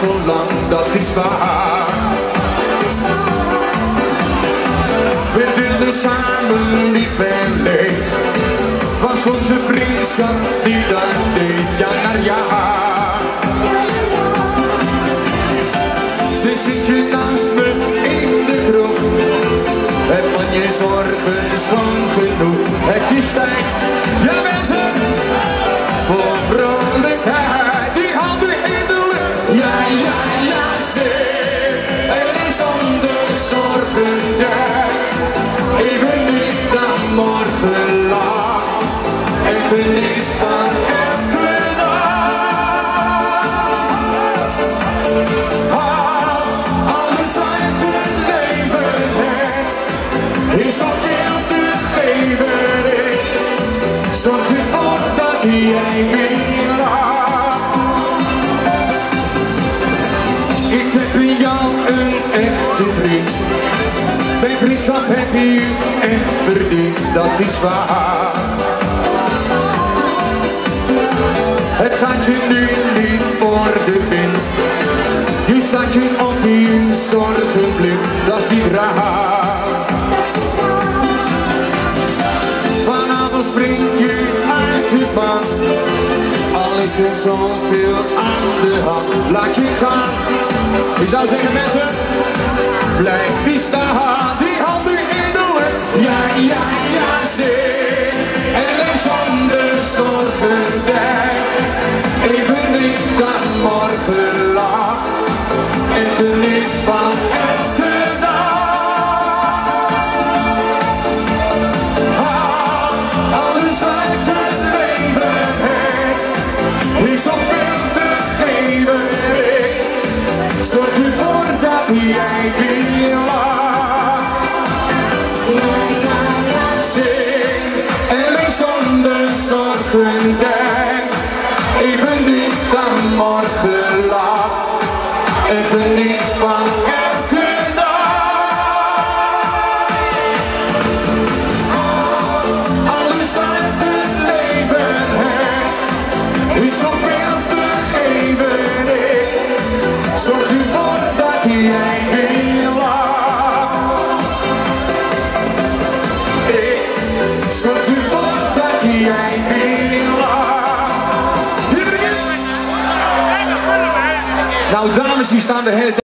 zo lang, dat is waar. We deden samen lief en leed. Het was onze vriendschap die dat deed, jaar na jaar. Dus zit je naast me in de kroeg. Heb van je zorgen zo genoeg. Het is tijd, ja mensen, voor vrolijkheid. Die handen in de lucht, ja, ja, ja, zeg. Er is zonder zorgen tijd. Even niet aan morgen laat. Even niet van elke dag. Alles uit het leven heeft, is al veel te geven. Zorg ervoor dat jij weer laat. Ik heb in jou een echte vriend. Mijn vriendschap heb je echt verdiend, dat is waar. Het gaat je nu niet voor de wind. Je staat je op je zorgen blind, dat is niet raar. Vanavond spring je uit de band. Al is er zoveel aan de hand, laat je gaan. Ik zou zeggen mensen, blijf die staan. Die handen in de lucht, ja, ja, ja, zeg. En leef zonder zorgen tijd. Even niet aan morgen laat. En geniet van elke dag. Alles uit het leven heeft, is al veel te geven. Zorg ervoor dat jij weer laat. Zing en leef zonder zorgen tijd. Even niet aan morgen laat. En geniet van elke dag. Alles uit het leven heeft, is zoveel te geven. Zorg ervoor dat jij weer laat. Zorg ervoor dat jij weer laat. Nou dames, die staan de hele tijd.